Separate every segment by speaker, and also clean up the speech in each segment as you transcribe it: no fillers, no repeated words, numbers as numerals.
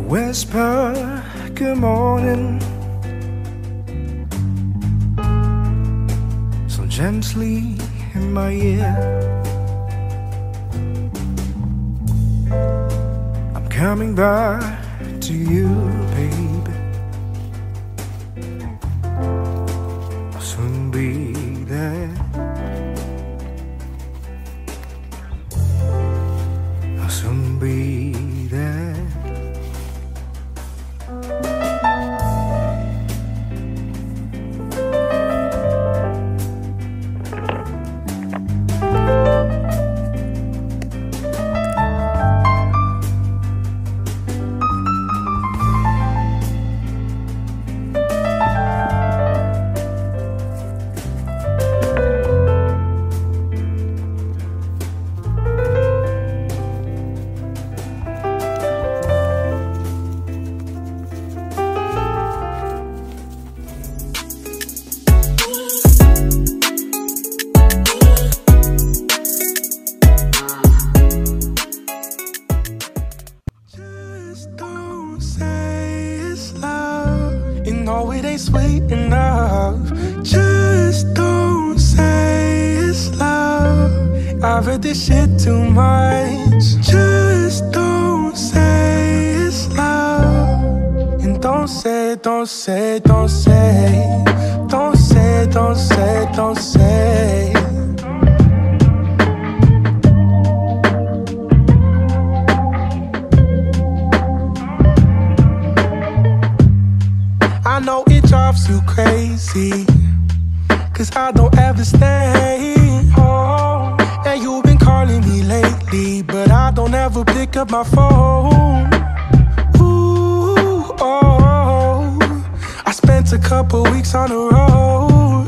Speaker 1: Whisper, good morning, so gently in my ear. I'm coming back to you, baby. I'll soon be there. I'll soon be there.
Speaker 2: You know it ain't sweet enough. Just don't say it's love. I've heard this shit too much. Just don't say it's love. And don't say, don't say, don't say. Don't say, don't say, don't say. I know it drives you crazy, 'cause I don't ever stay home. And you've been calling me lately, but I don't ever pick up my phone. Ooh, oh, I spent a couple weeks on the road.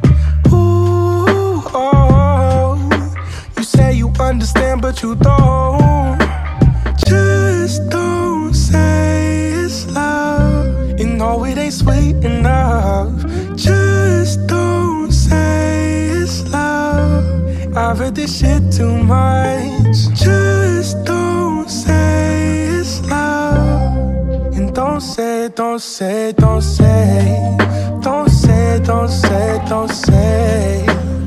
Speaker 2: Ooh, oh, you say you understand, but you don't. Just don't say it's love. You know it ain't sweet enough. Just don't say it's love. I've heard this shit too much. Just don't say it's love. And don't say, don't say, don't say. Don't say, don't say, don't say.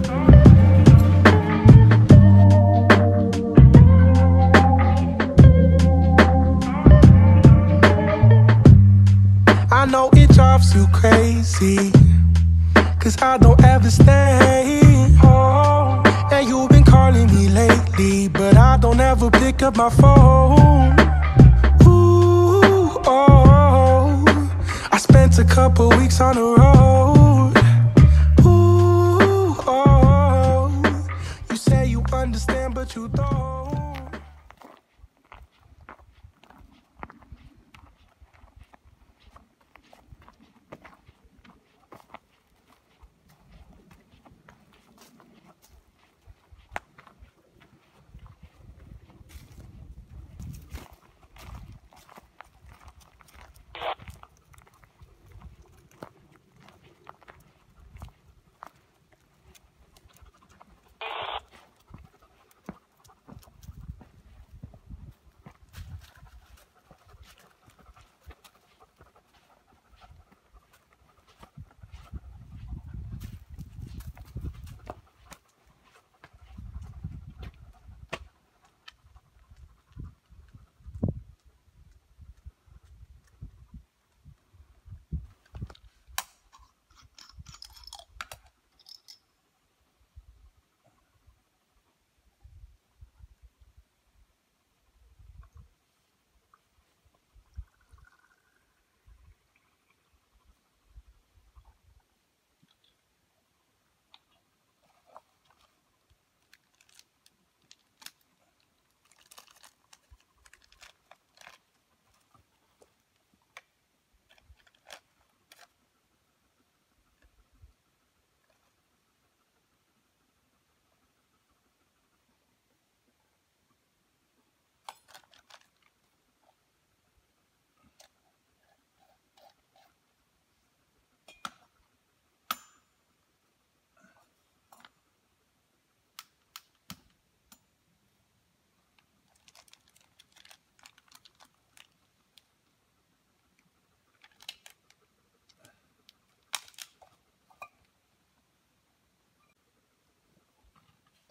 Speaker 2: I know it drives you crazy, 'cause I don't ever stay home. And you've been calling me lately, but I don't ever pick up my phone. Ooh, oh, I spent a couple weeks on the road. Ooh, oh, you say you understand, but you don't.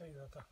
Speaker 3: Stai data.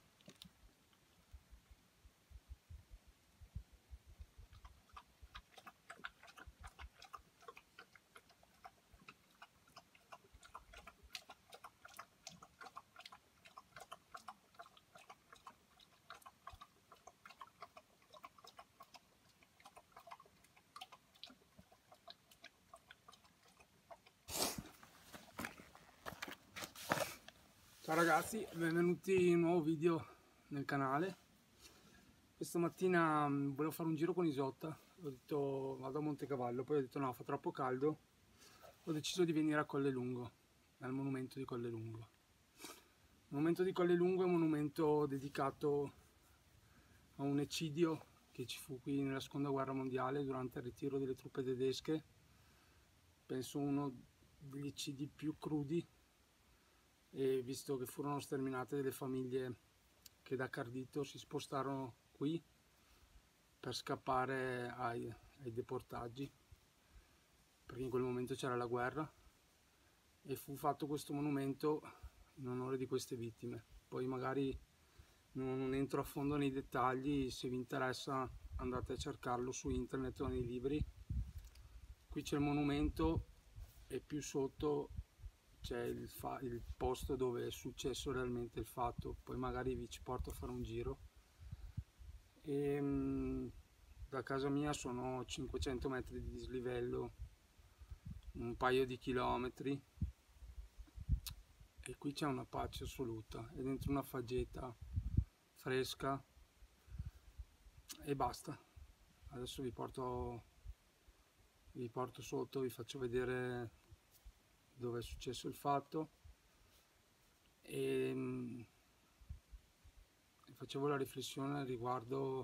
Speaker 4: Ciao ragazzi, benvenuti in un nuovo video nel canale. Questa mattina volevo fare un giro con Isotta, ho detto vado a Montecavallo, poi ho detto no, fa troppo caldo, ho deciso di venire a Collelungo, al monumento di Collelungo. Il monumento di Collelungo è un monumento dedicato a un eccidio che ci fu qui nella seconda guerra mondiale durante il ritiro delle truppe tedesche, penso uno degli eccidi più crudi, e visto che furono sterminate delle famiglie che da Cardito si spostarono qui per scappare ai deportaggi, perché in quel momento c'era la guerra, e fu fatto questo monumento in onore di queste vittime. Poi magari non entro a fondo nei dettagli, se vi interessa andate a cercarlo su internet o nei libri. Qui c'è il monumento e più sotto c'è il posto dove è successo realmente il fatto, poi magari vi ci porto a fare un giro. Da casa mia sono 500 metri di dislivello, un paio di chilometri, e qui c'è una pace assoluta, è dentro una faggeta fresca e basta. Adesso vi porto sotto, vi faccio vedere dove è successo il fatto, e facevo la riflessione riguardo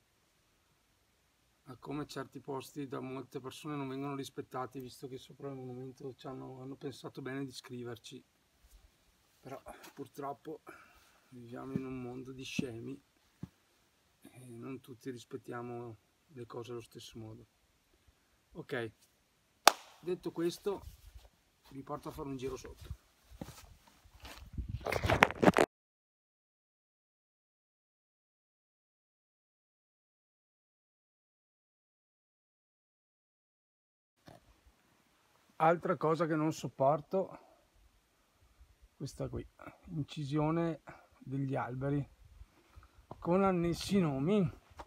Speaker 4: a come certi posti da molte persone non vengono rispettati, visto che sopra il monumento hanno pensato bene di scriverci, però purtroppo viviamo in un mondo di scemi e non tutti rispettiamo le cose allo stesso modo. Ok, detto questo, vi porto a fare un giro sotto. Altra cosa che non sopporto, questa qui, incisione degli alberi con annessi nomi.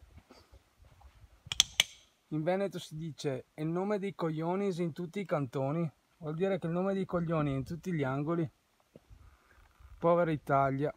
Speaker 4: In Veneto si dice il nome dei coglioni in tutti i cantoni. Vuol dire che il nome dei coglioni è in tutti gli angoli. Povera Italia.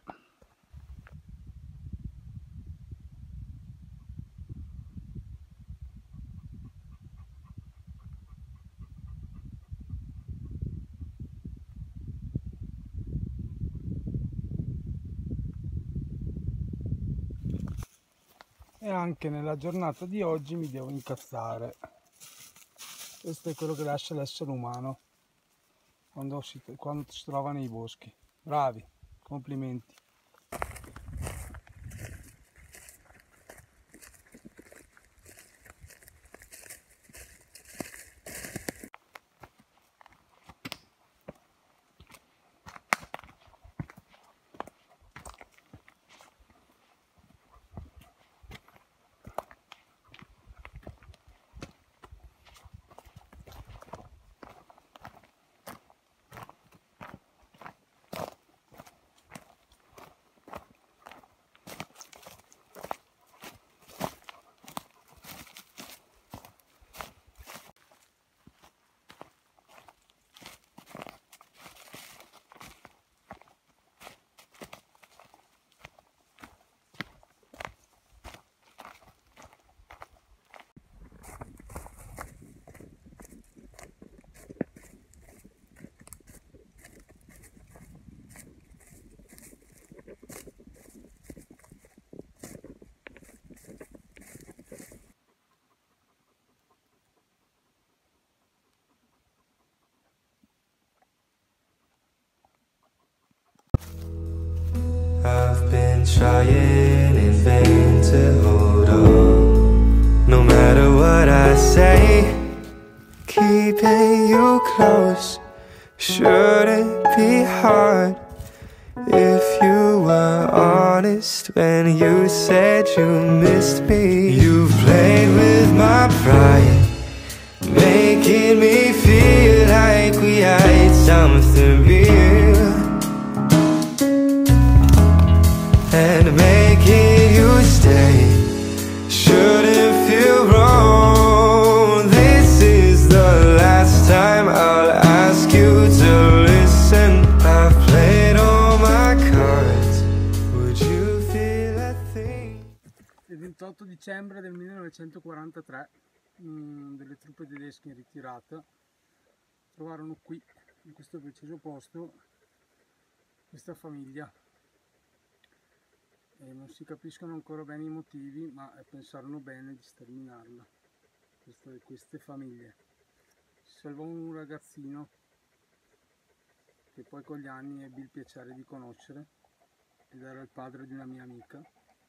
Speaker 4: E anche nella giornata di oggi mi devo incazzare. Questo è quello che lascia l'essere umano quando si trova nei boschi. Bravi, complimenti.
Speaker 2: I've been trying in vain to hold on. No matter what I say, keeping you close shouldn't be hard if you were on
Speaker 3: you said you missed me. You've played with my pride, making me feel like we had something real, and making you stay shouldn't feel wrong. This is the last time I'll ask you to listen. I've played all my cards. Would you feel a thing?
Speaker 4: Il 28 dicembre del 1943 delle truppe tedesche in ritirata trovarono qui, in questo preciso posto, questa famiglia. E non si capiscono ancora bene i motivi, ma pensarono bene di sterminarla, queste famiglie. Si salvò un ragazzino che poi con gli anni ebbi il piacere di conoscere, ed era il padre di una mia amica,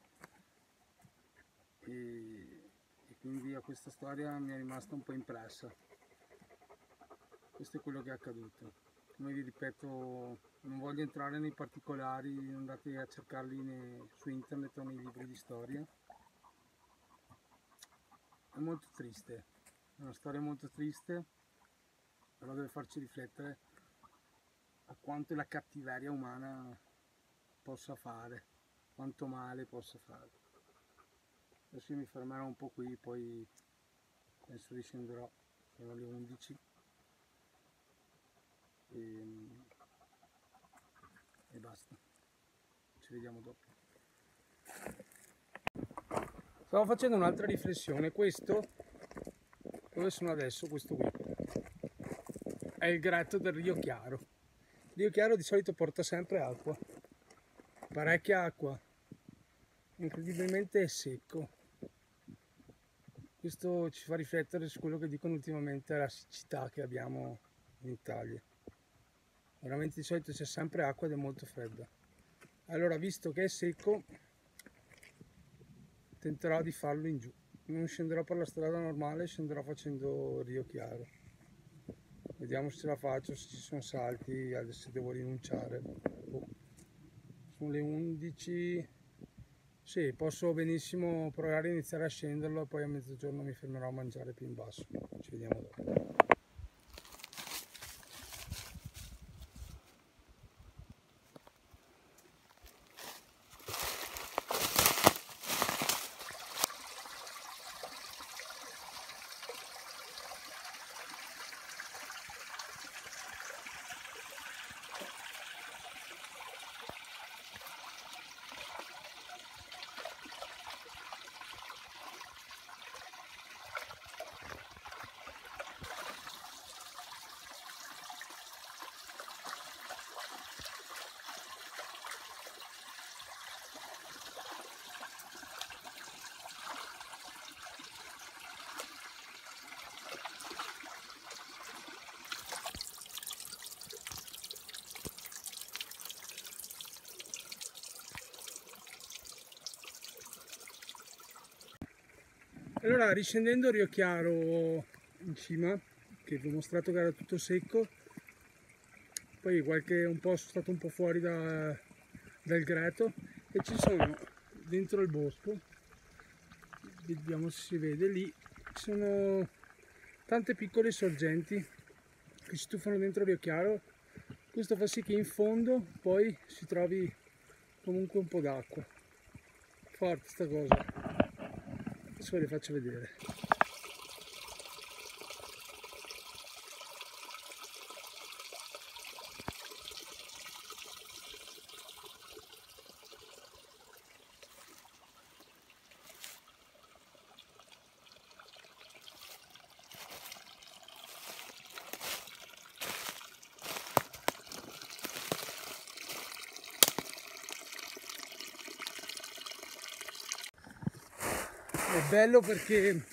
Speaker 4: e quindi a questa storia mi è rimasta un po' impressa. Questo è quello che è accaduto. Come vi ripeto, non voglio entrare nei particolari, andate a cercarli su internet o nei libri di storia. È molto triste, è una storia molto triste, però deve farci riflettere a quanto la cattiveria umana possa fare, quanto male possa fare. Adesso io mi fermerò un po' qui, poi penso riscenderò, sono le 11. E basta, ci vediamo dopo. Stavo facendo un'altra riflessione. Questo dove sono adesso, questo qui è il greto del Rio Chiaro. Il Rio Chiaro di solito porta sempre acqua, parecchia acqua, incredibilmente è secco. Questo ci fa riflettere su quello che dicono ultimamente la siccità che abbiamo in Italia. Veramente di solito c'è sempre acqua ed è molto fredda. Allora, visto che è secco, tenterò di farlo in giù. Non scenderò per la strada normale, scenderò facendo Rio Chiaro. Vediamo se ce la faccio, se ci sono salti, adesso devo rinunciare. Sono le 11. Sì, posso benissimo provare a iniziare a scenderlo e poi a mezzogiorno mi fermerò a mangiare più in basso. Ci vediamo dopo. Allora, riscendendo Rio Chiaro in cima, che vi ho mostrato che era tutto secco, poi un po' sono stato un po' fuori dal greto e ci sono dentro il bosco, vediamo se si vede lì, ci sono tante piccole sorgenti che si tuffano dentro Rio Chiaro. Questo fa sì che in fondo poi si trovi comunque un po' d'acqua. Forte sta cosa. Adesso ve le faccio vedere. È bello perché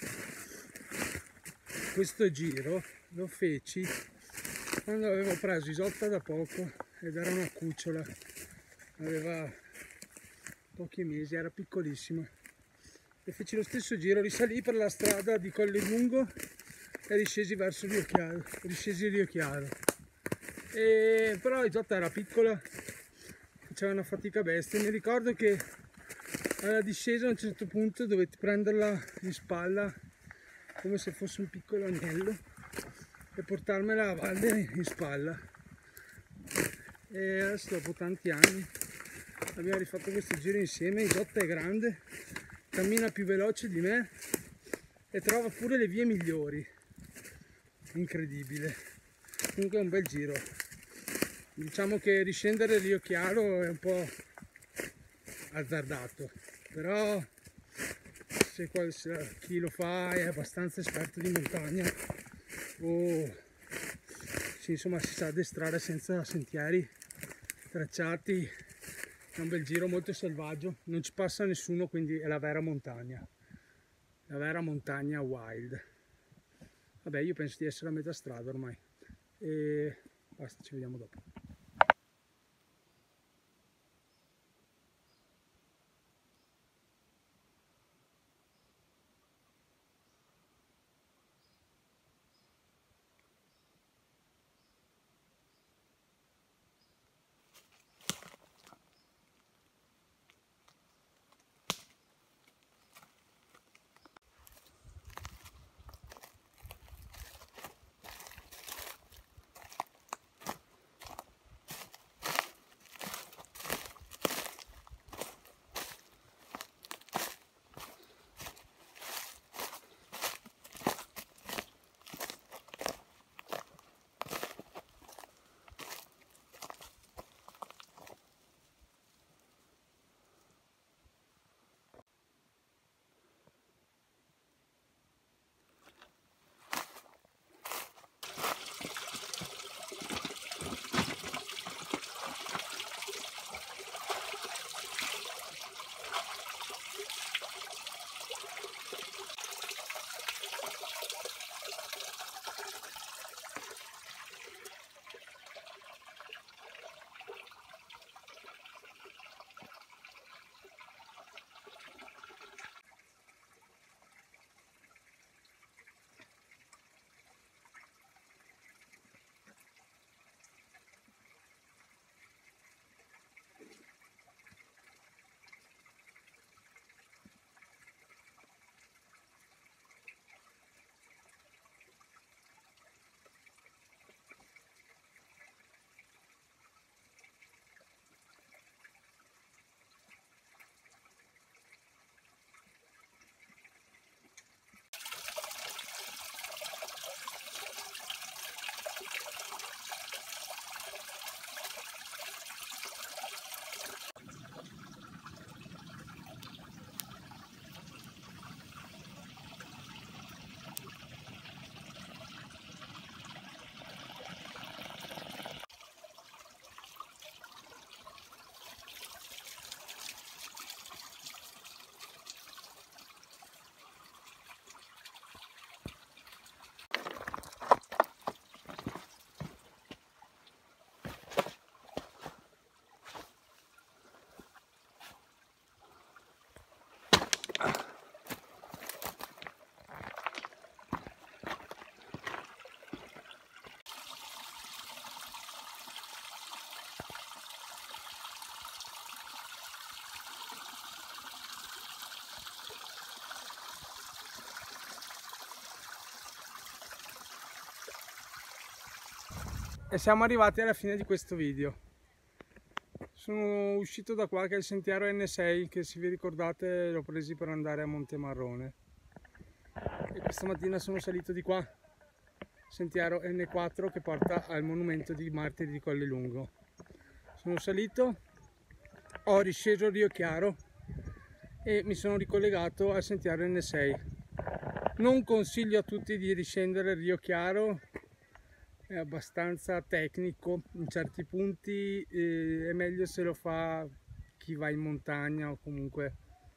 Speaker 4: questo giro lo feci quando avevo preso Isotta da poco ed era una cucciola, aveva pochi mesi, era piccolissima, e feci lo stesso giro, risalì per la strada di Colle Lungo e riscesi verso Rio Chiaro, però Isotta era piccola, faceva una fatica bestia. Mi ricordo che alla discesa a un certo punto dovete prenderla in spalla come se fosse un piccolo agnello e portarmela a valle in spalla. E adesso dopo tanti anni abbiamo rifatto questo giro insieme. Isotta è grande, cammina più veloce di me e trova pure le vie migliori. Incredibile. Comunque è un bel giro. Diciamo che riscendere Rio Chiaro è un po' azzardato, però se chi lo fa è abbastanza esperto di montagna o insomma si sa addestrare senza sentieri tracciati, è un bel giro molto selvaggio, non ci passa nessuno, quindi è la vera montagna wild. Vabbè, io penso di essere a metà strada ormai e basta, ci vediamo dopo. E siamo arrivati alla fine di questo video. Sono uscito da qua che è il sentiero N6, che se vi ricordate l'ho preso per andare a Montemarrone, e questa mattina sono salito di qua, sentiero N4 che porta al monumento di Martiri di Collelungo. Sono salito, ho risceso Rio Chiaro e mi sono ricollegato al sentiero N6. Non consiglio a tutti di riscendere Rio Chiaro, è abbastanza tecnico, in certi punti è meglio se lo fa chi va in montagna o comunque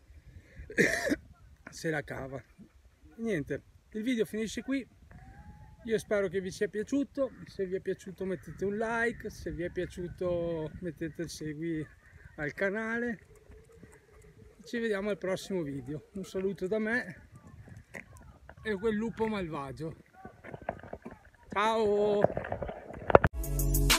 Speaker 4: se la cava. Niente, il video finisce qui, io spero che vi sia piaciuto. Se vi è piaciuto mettete un like, se vi è piaciuto mettete il segui al canale. Ci vediamo al prossimo video, un saluto da me e quel lupo malvagio. Ciao!